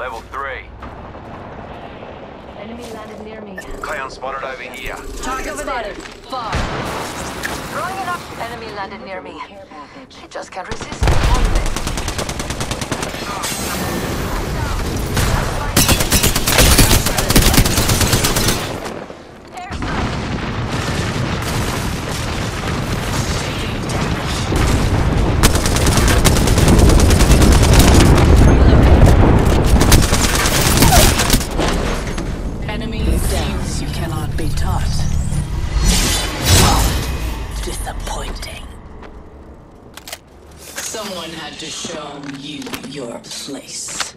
Level 3. Enemy landed near me. Clown spotted over here. Target spotted. Far. Throwing it up. Enemy landed near me. I just can't resist. Things you cannot be taught. Disappointing. Someone had to show you your place.